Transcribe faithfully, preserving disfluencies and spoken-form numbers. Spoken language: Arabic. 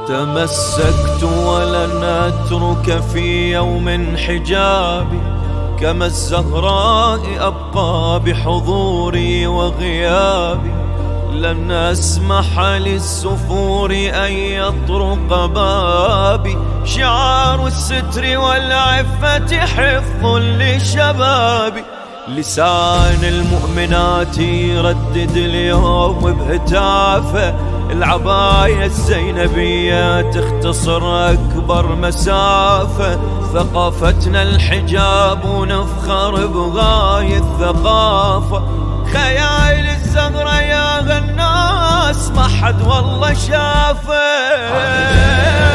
تمسكت ولن أترك في يوم حجابي، كما الزهراء أبقى بحضوري وغيابي. لن أسمح للسفور أن يطرق بابي، شعار الستر والعفة حفظ لشبابي. لسان المؤمنات يردد اليوم بهتافه، العباية الزينبية تختصر أكبر مسافة. ثقافتنا الحجاب ونفخر بغاية الثقافة، خيال الزهرة يا غناس ما حد والله شافه.